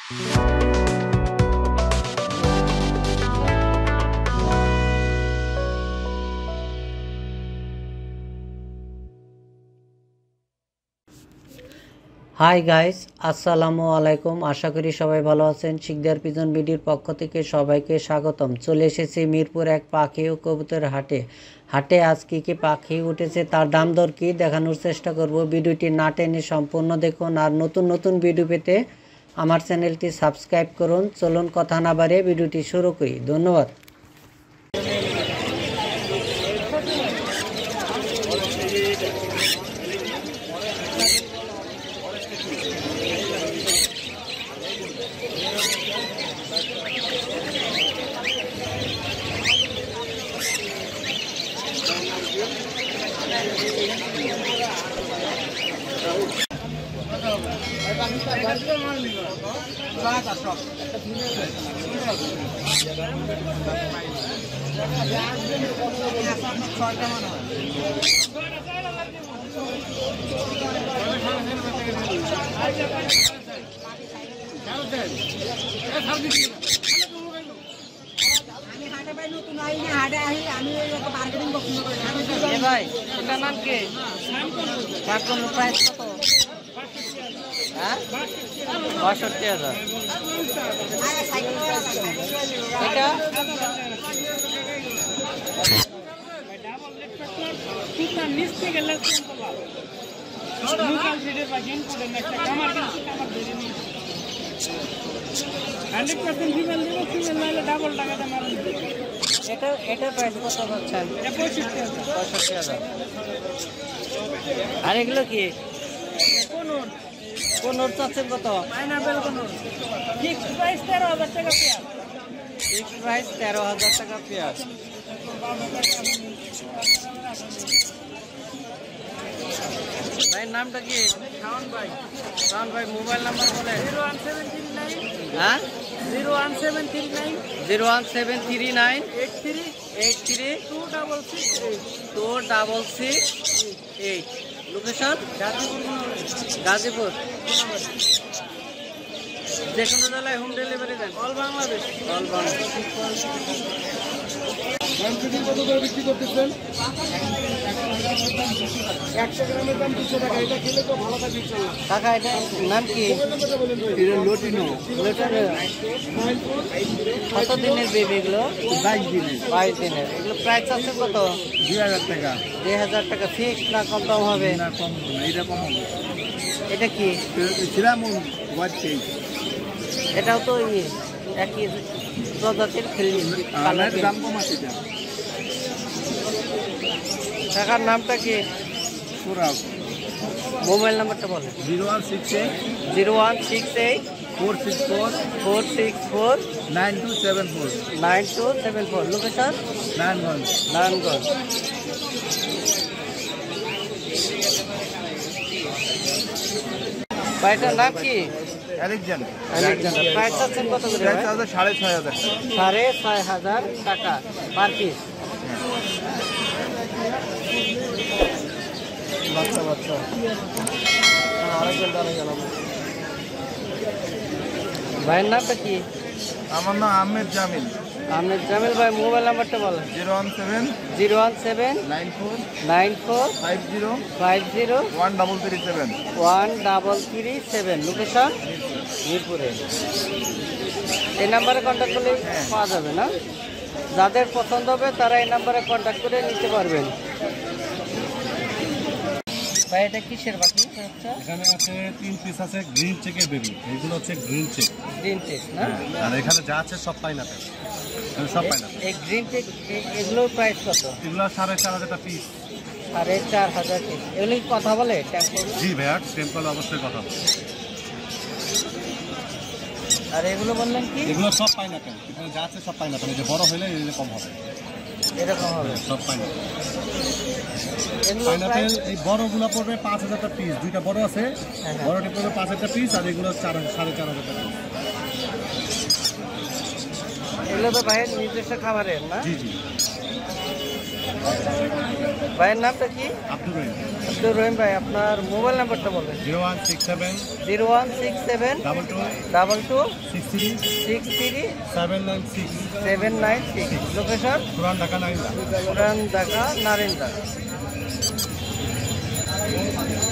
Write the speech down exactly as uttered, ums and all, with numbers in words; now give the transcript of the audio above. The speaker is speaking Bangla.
হাই গাইস, আসসালামু আলাইকুম। আশা করি সবাই ভালো আছেন। শিকদার পিজন বিডির পক্ষ থেকে সবাইকে স্বাগতম। চলে এসেছি মিরপুর এক পাখি ও কবুতর হাটে। হাটে আজ কী কী পাখি উঠেছে তার দাম দর কী দেখানোর চেষ্টা করব। ভিডিওটি না টেনে সম্পূর্ণ দেখুন। আর নতুন নতুন ভিডিও পেতে আমার চ্যানেলটি সাবস্ক্রাইব করুন। চলুন কথা না বাড়িয়ে ভিডিওটি শুরু করি। ধন্যবাদ। ভাই এটার নাম কি? প্রাইস কত? হ্যাঁ, বাষট্টি হাজার। এটা এটা এটার প্রাইস কত পাচ্ছেন? পঁয়ষট্টি হাজার। আর এগুলো কি কোনোর চাচ্ছেন কত? ফিক্সড প্রাইস তেরো হাজার টাকা পেয়ার। ফিক্সড প্রাইস তেরো হাজার টাকা পেয়ার। ভাইয়ের নামটা কি? শাওন ভাই। শাওন ভাই, মোবাইল নাম্বার বলে? Zero one seven three nine হ্যাঁ zero one seven three nine zero one seven three nine eight three eight three two double six eight two double six eight. Location Gazipur. যে কোনো জেলায় হোম ডেলিভারি দেন? অল বাংলাদেশ। অল বাংলাদেশ। কত করে বিক্রি করতেছেন? একশো গ্রামের দাম দুশো টাকা। এটা খেলে তো ভালো থাকবে। কাকা এটা নাম কি? লোটিনো। লোটিনো। কত দিনের বেবি এগুলো? বাইশ দিনের। বাইশ দিনের। এগুলো প্রাইস আছে কত? দুই হাজার টাকা। দুই হাজার টাকা ফিক্স না কম দাম হবে? না, কম হবে না, এটা কম হবে। এটা কি? সিরামন হোয়াইট কেক। এটাও তো ইয়ে একই প্রজাতির খেলি। দাম কম আছে এটা। টাকার নামটা কি? সুরাব। মোবাইল নাম্বারটা বলেন? Zero one six eight zero one six eight four six four four six four nine two seven four nine two seven four. Location Narayanganj. Narayanganj. ভাইটার নাম কি? আলেকজান্ডার। আলেকজান্ডার। প্রাইস আছেন কত করে? সাড়ে ছয় হাজার সাড়ে ছয় হাজার টাকা পার পিস। বাচ্চা বাচ্চা ভাইয়ের নামটা কি? আমার নাম আহমেদ জামিল। আহমেদ জামিল ভাই, মোবাইল নাম্বারটা বলেন? Zero one seven zero one seven nine four nine four five zero five zero one double three seven one double three seven. Location মিরপুরে। এই নাম্বারে কন্ট্যাক্ট করলে পাওয়া যাবে না? যাদের পছন্দ হবে তারা এই নাম্বারে কন্ট্যাক্ট করে নিতে পারবেন। ভাই এটা কিসের বাকি? এখানে আছে তিন পিস আছে গ্রিন চেকের বেবি। এইগুলো হচ্ছে গ্রিন চেক। গ্রিন চেক না? আর এখানে যা আছে সব পাইনাপেল। সব পাইনাপেল। এই গ্রিন চেক এগুলোর প্রাইস কত? এগুলো সাড়ে চার হাজার টাকা পিস। সাড়ে চার হাজার পিস। এগুলো কি কথা বলে? জি ভাইয়া, টেম্পল অবশ্যই কথা বলে। আর এগুলো বললেন কি? এগুলো সব পাইনাপেল। এখানে যা আছে সব পাইনাপেল। এই যে বড় হলে এরকম হবে। এরকম হবে সব পাইনাপেল। পাইনাপেল এই বড়গুলো পড়বে পাঁচ হাজার টাকা পিস। দুইটা বড় আছে, বড়টি পড়বে পাঁচ হাজার পিস, আর এগুলো চার সাড়ে চার হাজার টাকা পিস। এগুলো তো ভাইয়ের নিজস্ব খাবারের না? জি জি। ভাইয়ের নামটা কি? আব্দুর রহিম। আব্দুর রহিম ভাই, আপনার মোবাইল নাম্বারটা বলবেন। Zero one six seven zero one six seven double two double two six three six three seven nine six seven nine six. Location Puran Dhaka নাইন্দা। পুরান ঢাকা নারিন্দা।